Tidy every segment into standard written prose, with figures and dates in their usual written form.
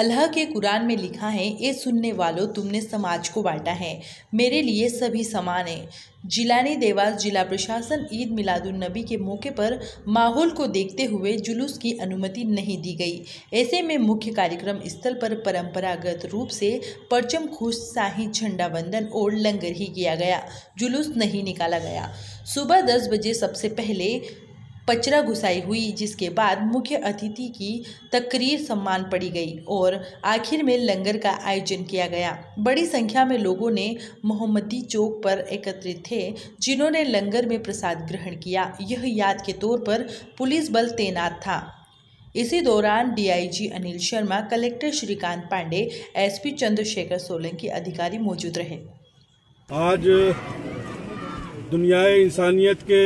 अल्लाह के कुरान में लिखा है, ए सुनने वालों, तुमने समाज को बांटा है, मेरे लिए सभी समान है। जिलानी देवास जिला प्रशासन ईद मिलादुन्नबी के मौके पर माहौल को देखते हुए जुलूस की अनुमति नहीं दी गई। ऐसे में मुख्य कार्यक्रम स्थल पर परंपरागत रूप से परचम खुश, शाही झंडा वंदन और लंगर ही किया गया। जुलूस नहीं निकाला गया। सुबह 10 बजे सबसे पहले पचरा घुसाई हुई, जिसके बाद मुख्य अतिथि की तकरीर सम्मान पड़ी गई और आखिर में लंगर का आयोजन किया गया। बड़ी संख्या में लोगों ने मोहम्मदी चौक पर एकत्रित थे, जिन्होंने लंगर में प्रसाद ग्रहण किया। यह याद के तौर पर पुलिस बल तैनात था। इसी दौरान DIG Anil Sharma, collector Shrikant Pandey, SP Chandrashekhar Solanki अधिकारी मौजूद रहे। आज दुनियाए इंसानियत के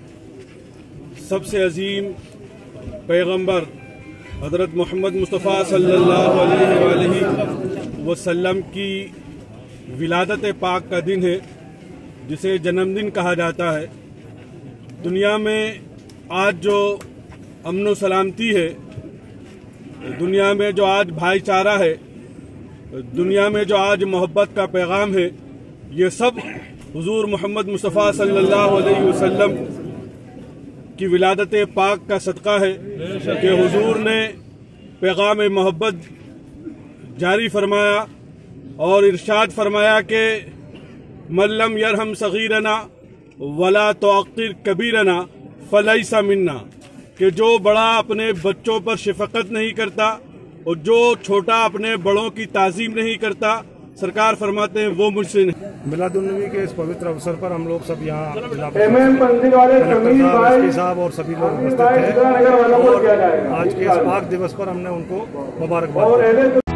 सबसे अजीम पैगंबर हज़रत मोहम्मद मुस्तफ़ा सल्लल्लाहु अलैहि वसल्लम की विलादत पाक का दिन है, जिसे जन्मदिन कहा जाता है। दुनिया में आज जो अमन व सलामती है, दुनिया में जो आज भाईचारा है, दुनिया में जो आज मोहब्बत का पैगाम है, ये सब हुजूर मोहम्मद मुस्तफ़ा सल्लल्लाहु अलैहि वसल्लम की विलादत पाक का सदका है कि हुजूर ने पैगाम मोहब्बत जारी फरमाया और इरशाद फरमाया कि मल्लम यरहम सगीरना वला तुअक्किर कबीरना फलैसा मिन्ना, कि जो बड़ा अपने बच्चों पर शफकत नहीं करता और जो छोटा अपने बड़ों की ताज़ीम नहीं करता, सरकार फरमाते हैं वो मुझसे नहीं। मिलादुन्नबी के इस पवित्र अवसर पर हम लोग सब यहाँ कलेक्टर साहब और सभी लोग उपस्थित हैं और आज के इस पाक दिवस पर हमने उनको मुबारकबाद दी।